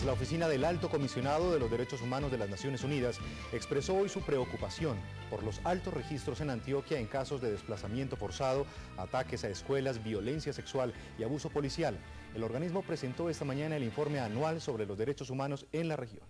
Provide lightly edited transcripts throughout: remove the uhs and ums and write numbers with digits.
La oficina del Alto Comisionado de los Derechos Humanos de las Naciones Unidas expresó hoy su preocupación por los altos registros en Antioquia en casos de desplazamiento forzado, ataques a escuelas, violencia sexual y abuso policial. El organismo presentó esta mañana el informe anual sobre los derechos humanos en la región.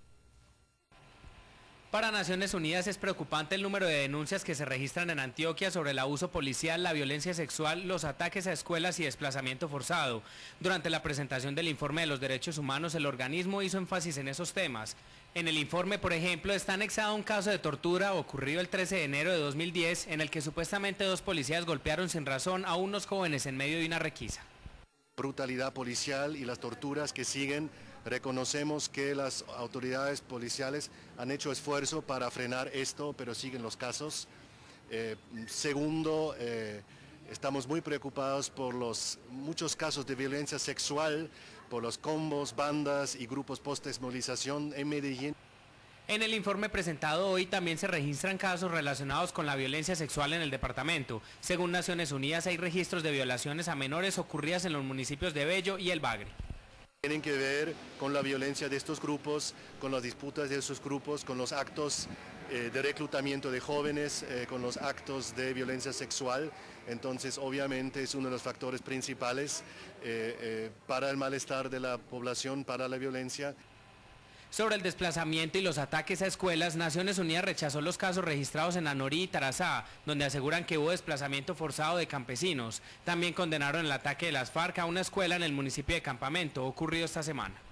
Para Naciones Unidas es preocupante el número de denuncias que se registran en Antioquia sobre el abuso policial, la violencia sexual, los ataques a escuelas y desplazamiento forzado. Durante la presentación del informe de los derechos humanos, el organismo hizo énfasis en esos temas. En el informe, por ejemplo, está anexado un caso de tortura ocurrido el 13 de enero de 2010, en el que supuestamente 2 policías golpearon sin razón a unos jóvenes en medio de una requisa. Brutalidad policial y las torturas que siguen. Reconocemos que las autoridades policiales han hecho esfuerzo para frenar esto, pero siguen los casos. Segundo, estamos muy preocupados por los muchos casos de violencia sexual, por los combos, bandas y grupos post-desmovilización en Medellín. En el informe presentado hoy también se registran casos relacionados con la violencia sexual en el departamento. Según Naciones Unidas, hay registros de violaciones a menores ocurridas en los municipios de Bello y El Bagre. Tienen que ver con la violencia de estos grupos, con las disputas de esos grupos, con los actos de reclutamiento de jóvenes, con los actos de violencia sexual. Entonces, obviamente, es uno de los factores principales para el malestar de la población, para la violencia. Sobre el desplazamiento y los ataques a escuelas, Naciones Unidas rechazó los casos registrados en Anorí y Tarazá, donde aseguran que hubo desplazamiento forzado de campesinos. También condenaron el ataque de las FARC a una escuela en el municipio de Campamento, ocurrido esta semana.